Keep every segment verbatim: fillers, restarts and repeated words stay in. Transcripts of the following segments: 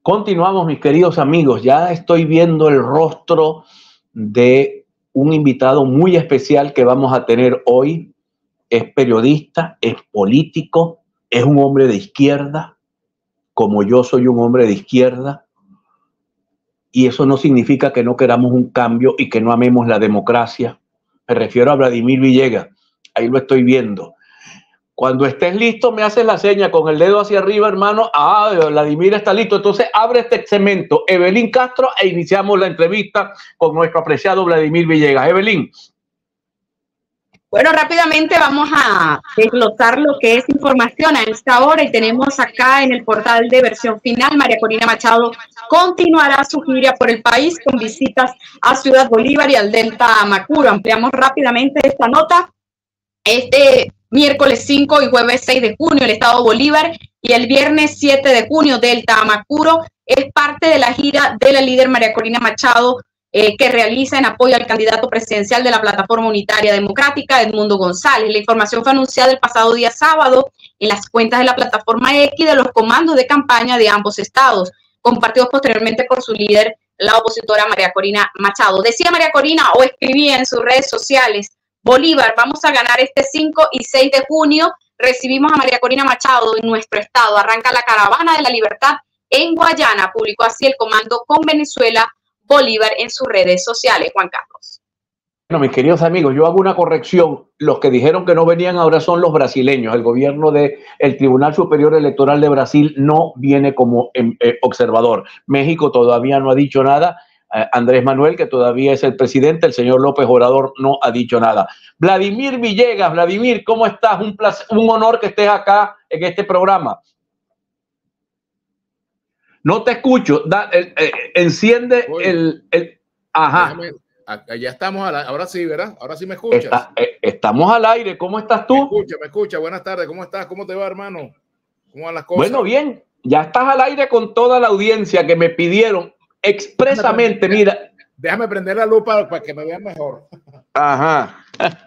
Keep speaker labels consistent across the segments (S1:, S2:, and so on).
S1: Continuamos, mis queridos amigos. Ya estoy viendo el rostro de un invitado muy especial que vamos a tener hoy. Es periodista, es político, es un hombre de izquierda, como yo soy un hombre de izquierda. Y eso no significa que no queramos un cambio y que no amemos la democracia. Me refiero a Vladimir Villegas. Ahí lo estoy viendo. Cuando estés listo, me haces la seña con el dedo hacia arriba, hermano. Ah, Vladimir está listo. Entonces, abre este segmento, Evelyn Castro, e iniciamos la entrevista con nuestro apreciado Vladimir Villegas. Evelyn.
S2: Bueno, rápidamente vamos a desglosar lo que es información a esta hora y tenemos acá en el portal de Versión Final, María Corina Machado continuará su gira por el país con visitas a Ciudad Bolívar y al Delta Amacuro. Ampliamos rápidamente esta nota. Este miércoles cinco y jueves seis de junio el estado Bolívar y el viernes siete de junio Delta Amacuro es parte de la gira de la líder María Corina Machado eh, que realiza en apoyo al candidato presidencial de la Plataforma Unitaria Democrática, Edmundo González. La información fue anunciada el pasado día sábado en las cuentas de la plataforma X de los comandos de campaña de ambos estados, compartidos posteriormente por su líder, la opositora María Corina Machado. Decía María Corina o escribía en sus redes sociales: Bolívar, vamos a ganar este cinco y seis de junio. Recibimos a María Corina Machado en nuestro estado. Arranca la caravana de la libertad en Guayana. Publicó así el comando con Venezuela Bolívar en sus redes sociales. Juan Carlos.
S1: Bueno, mis queridos amigos, yo hago una corrección. Los que dijeron que no venían ahora son los brasileños. El gobierno del Tribunal Superior Electoral de Brasil no viene como eh, observador. México todavía no ha dicho nada. Andrés Manuel, que todavía es el presidente, el señor López Obrador no ha dicho nada. Vladimir Villegas, Vladimir, ¿cómo estás? Un placer, un honor que estés acá en este programa. No te escucho. Da, eh, eh, enciende Oye, el, el... Ajá.
S3: Déjame, ya estamos, al, ahora sí, ¿verdad? Ahora sí me escuchas.
S1: Está, eh, estamos al aire. ¿Cómo estás tú?
S3: Me escucha, me escucha. Buenas tardes. ¿Cómo estás? ¿Cómo te va, hermano? ¿Cómo van las cosas?
S1: Bueno, bien. Ya estás al aire con toda la audiencia que me pidieron expresamente,
S3: déjame,
S1: mira.
S3: Déjame prender la luz para, para que me vean mejor.
S1: Ajá.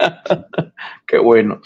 S1: Qué bueno.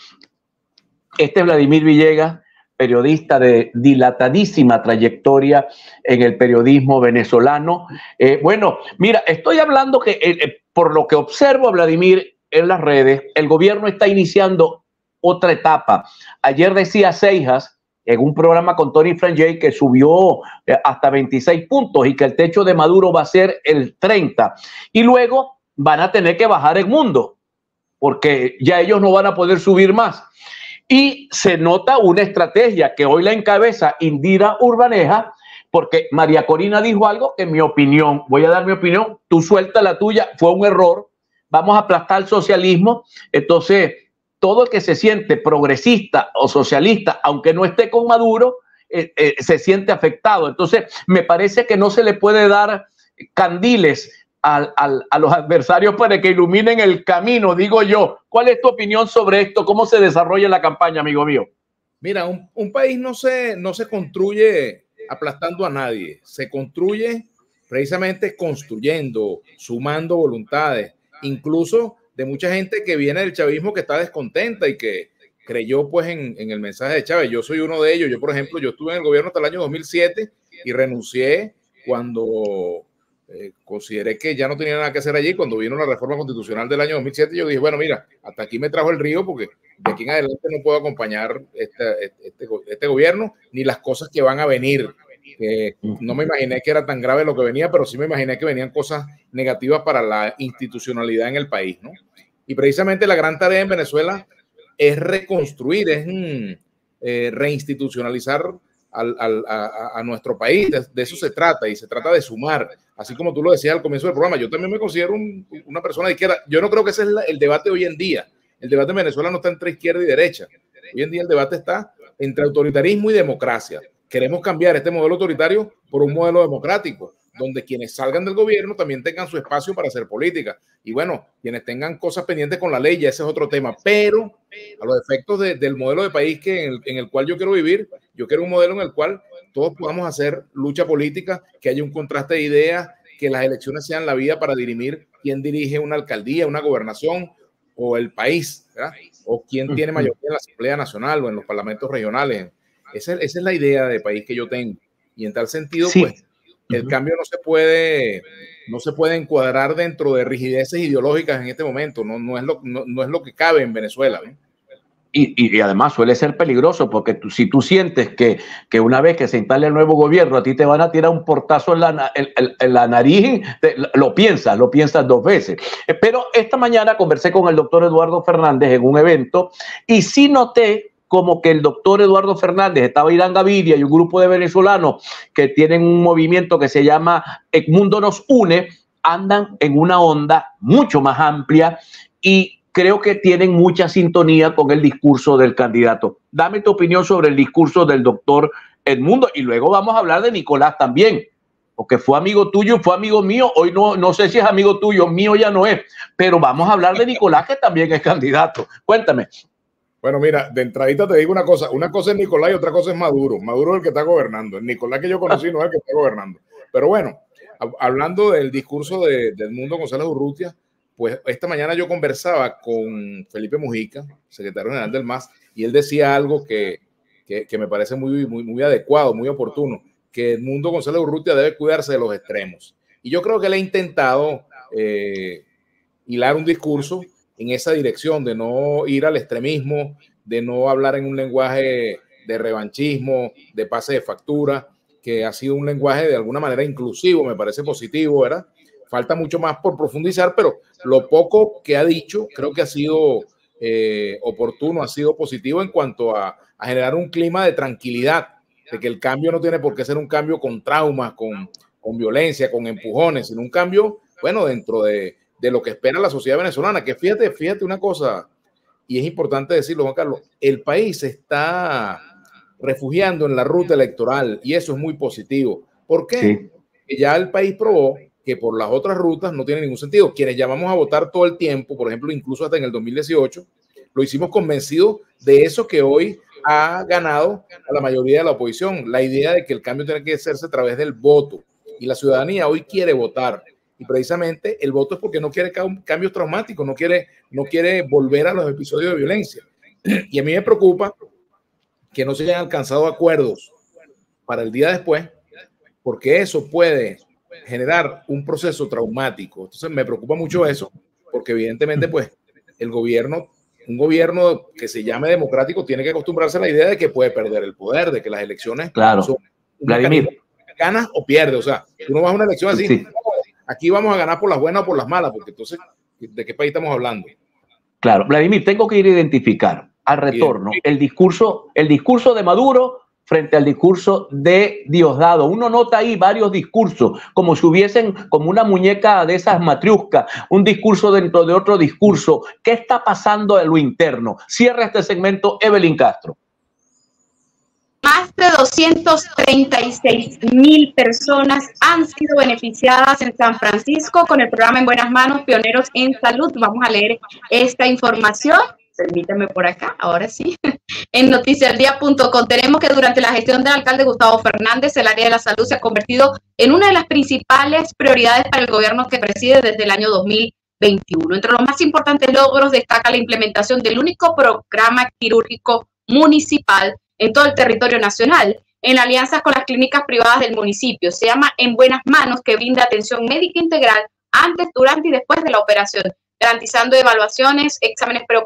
S1: Este es Vladimir Villegas, periodista de dilatadísima trayectoria en el periodismo venezolano. Eh, bueno, mira, estoy hablando que eh, por lo que observo, Vladimir, en las redes, el gobierno está iniciando otra etapa. Ayer decía Seijas, en un programa con Tony Frangé, que subió hasta veintiséis puntos y que el techo de Maduro va a ser el treinta. Y luego van a tener que bajar el mundo, porque ya ellos no van a poder subir más. Y se nota una estrategia que hoy la encabeza Indira Urbaneja, porque María Corina dijo algo que en mi opinión, voy a dar mi opinión, tú suelta la tuya, fue un error, vamos a aplastar el socialismo. Entonces, todo el que se siente progresista o socialista, aunque no esté con Maduro, eh, eh, se siente afectado. Entonces, me parece que no se le puede dar candiles al, al, a los adversarios para que iluminen el camino, digo yo. ¿Cuál es tu opinión sobre esto? ¿Cómo se desarrolla la campaña, amigo mío?
S3: Mira, un, un país no se, no se construye aplastando a nadie. Se construye precisamente construyendo, sumando voluntades, incluso de mucha gente que viene del chavismo que está descontenta y que creyó pues en, en el mensaje de Chávez. Yo soy uno de ellos. Yo, por ejemplo, yo estuve en el gobierno hasta el año dos mil siete y renuncié cuando eh, consideré que ya no tenía nada que hacer allí. Cuando vino la reforma constitucional del año dos mil siete, yo dije, bueno, mira, hasta aquí me trajo el río porque de aquí en adelante no puedo acompañar este, este, este gobierno ni las cosas que van a venir. Que no me imaginé que era tan grave lo que venía, pero sí me imaginé que venían cosas negativas para la institucionalidad en el país, ¿no? Y precisamente la gran tarea en Venezuela es reconstruir, es mm, eh, reinstitucionalizar al, al, a, a nuestro país. De, de eso se trata, y se trata de sumar. Así como tú lo decías al comienzo del programa, yo también me considero un, una persona de izquierda. Yo no creo que ese es la, el debate hoy en día. El debate en Venezuela no está entre izquierda y derecha. Hoy en día el debate está entre autoritarismo y democracia. Queremos cambiar este modelo autoritario por un modelo democrático, donde quienes salgan del gobierno también tengan su espacio para hacer política. Y bueno, quienes tengan cosas pendientes con la ley, ya ese es otro tema. Pero a los efectos de, del modelo de país que en, el, en el cual yo quiero vivir, yo quiero un modelo en el cual todos podamos hacer lucha política, que haya un contraste de ideas, que las elecciones sean la vía para dirimir quién dirige una alcaldía, una gobernación o el país, ¿verdad? O quién tiene mayoría en la Asamblea Nacional o en los parlamentos regionales. Esa, esa es la idea de país que yo tengo. Y en tal sentido, sí. pues, el uh-huh. cambio no se puede, no se puede encuadrar dentro de rigideces ideológicas en este momento, no, no, es, lo, no, no es lo que cabe en Venezuela, ¿eh?
S1: Y, y además suele ser peligroso porque tú, si tú sientes que, que una vez que se instale el nuevo gobierno a ti te van a tirar un portazo en la, en, en la nariz, te, lo piensas, lo piensas dos veces. Pero esta mañana conversé con el doctor Eduardo Fernández en un evento y sí noté como que el doctor Eduardo Fernández, estaba Irán Gaviria y un grupo de venezolanos que tienen un movimiento que se llama El Mundo Nos Une, andan en una onda mucho más amplia y creo que tienen mucha sintonía con el discurso del candidato. Dame tu opinión sobre el discurso del doctor Edmundo y luego vamos a hablar de Nicolás también, porque fue amigo tuyo, fue amigo mío, hoy no, no sé si es amigo tuyo, mío ya no es, pero vamos a hablar de Nicolás que también es candidato. Cuéntame.
S3: Bueno, mira, de entradita te digo una cosa, una cosa es Nicolás y otra cosa es Maduro. Maduro es el que está gobernando, el Nicolás que yo conocí no es el que está gobernando. Pero bueno, hablando del discurso de, de Edmundo González Urrutia, pues esta mañana yo conversaba con Felipe Mujica, secretario general del M A S, y él decía algo que, que, que me parece muy, muy, muy adecuado, muy oportuno, que Edmundo González Urrutia debe cuidarse de los extremos. Y yo creo que él ha intentado eh, hilar un discurso en esa dirección, de no ir al extremismo, de no hablar en un lenguaje de revanchismo, de pase de factura, que ha sido un lenguaje de alguna manera inclusivo, me parece positivo, ¿verdad? Falta mucho más por profundizar, pero lo poco que ha dicho creo que ha sido eh, oportuno, ha sido positivo en cuanto a, a generar un clima de tranquilidad, de que el cambio no tiene por qué ser un cambio con traumas, con, con violencia, con empujones, sino un cambio, bueno, dentro de, de lo que espera la sociedad venezolana, que fíjate, fíjate una cosa, y es importante decirlo, Juan Carlos, el país se está refugiando en la ruta electoral y eso es muy positivo. ¿Por qué? Sí. Porque ya el país probó que por las otras rutas no tiene ningún sentido. Quienes llamamos a votar todo el tiempo, por ejemplo, incluso hasta en el dos mil dieciocho, lo hicimos convencidos de eso que hoy ha ganado a la mayoría de la oposición, la idea de que el cambio tiene que hacerse a través del voto. Y la ciudadanía hoy quiere votar. Y precisamente el voto es porque no quiere cambios traumáticos, no quiere, no quiere volver a los episodios de violencia. Y a mí me preocupa que no se hayan alcanzado acuerdos para el día después, porque eso puede generar un proceso traumático. Entonces me preocupa mucho eso, porque evidentemente pues el gobierno, un gobierno que se llame democrático tiene que acostumbrarse a la idea de que puede perder el poder, de que las elecciones
S1: claro.
S3: son
S1: Vladimir,
S3: ganas o pierdes. O sea, tú no vas a una elección así, sí. Aquí vamos a ganar por las buenas o por las malas, porque entonces, ¿de qué país estamos hablando?
S1: Claro, Vladimir, tengo que ir a identificar al retorno Bien. el discurso, el discurso de Maduro frente al discurso de Diosdado. Uno nota ahí varios discursos, como si hubiesen como una muñeca de esas matriuscas, un discurso dentro de otro discurso. ¿Qué está pasando en lo interno? Cierra este segmento Evelyn Castro.
S2: Más de doscientas treinta y seis mil personas han sido beneficiadas en San Francisco con el programa En Buenas Manos, Pioneros en Salud. Vamos a leer esta información. Permítame por acá, ahora sí. En noticiasaldía punto com tenemos que durante la gestión del alcalde Gustavo Fernández, el área de la salud se ha convertido en una de las principales prioridades para el gobierno que preside desde el año dos mil veintiuno. Entre los más importantes logros destaca la implementación del único programa quirúrgico municipal en todo el territorio nacional, en alianza con las clínicas privadas del municipio. Se llama En Buenas Manos, que brinda atención médica integral antes, durante y después de la operación, garantizando evaluaciones, exámenes preoperatorios